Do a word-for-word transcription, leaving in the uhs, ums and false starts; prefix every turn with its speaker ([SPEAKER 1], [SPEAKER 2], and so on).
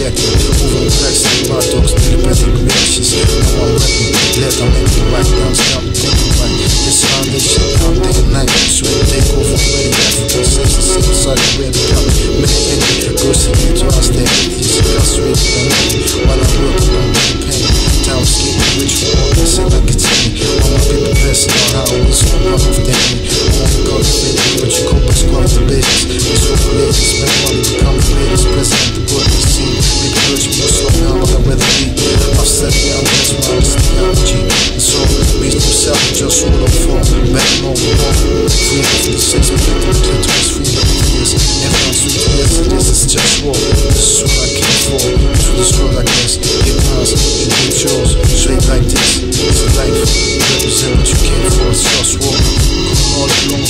[SPEAKER 1] reacting. Moving the tracks like my dogs, telepathic reactions. Now I'm rapping, let them make me right. Now I'm stop thinking right. This foundation, now I'm day and night. Sweat take off already. African sex, the same side of where the cup. Many enemy, girls to get to us, they're atheists, incarcerated and empty. While I'm working, I'm getting pain. Time escaping rich for all this and I continue. All my people passing on how we so proud of them. I want to call the baby, but you call us quite the babies. These folk ladies, spend money, become the ladies. President, the good to see. Big urge me to slow down, but I'd rather be. I've said it, I'm just around this theology. And so, raise themselves and just roll up for. Back no more. Free fifty-six, we get them clitoris, free years. Everyone's sweet years, this is just war. This is what I came for. Through the struggle, I guess. Get ours, you get yours. Straight like this, it's life. Represent what you came for, it's just war. All along